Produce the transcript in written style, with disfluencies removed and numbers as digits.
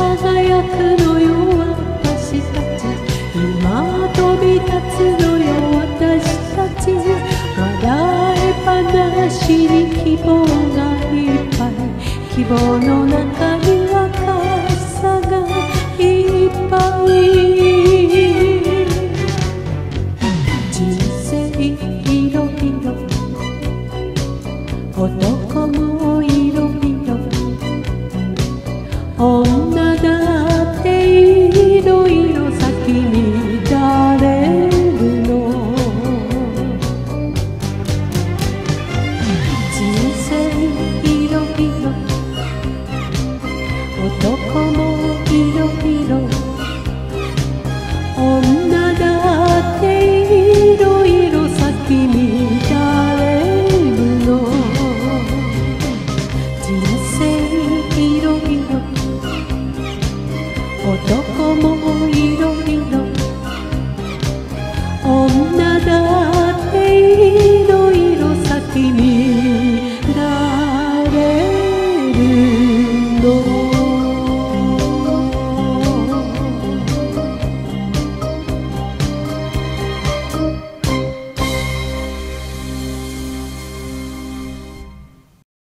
輝くのよ私たち、今飛び立つのよ私たち。笑い話に希望がいっぱい、希望の中には悲しさがいっぱい。人生いろいろ、男もいろいろ、女だっていろいろ咲き乱れるの。人生いろいろ、男もいろいろ、女だっていろいろ咲き乱れるの。人生いろいろ、男も